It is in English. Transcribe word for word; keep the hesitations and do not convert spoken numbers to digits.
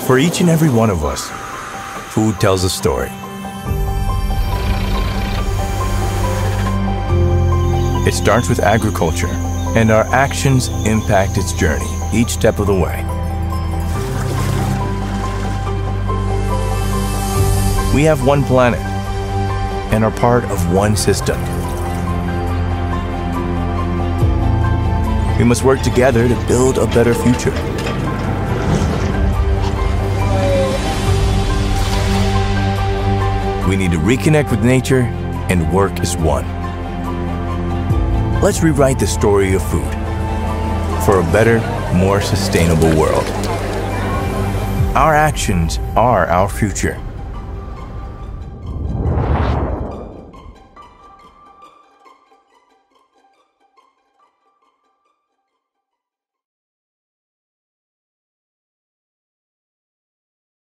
For each and every one of us, food tells a story. It starts with agriculture, and our actions impact its journey each step of the way. We have one planet and are part of one system. We must work together to build a better future. We need to reconnect with nature and work as one. Let's rewrite the story of food for a better, more sustainable world. Our actions are our future.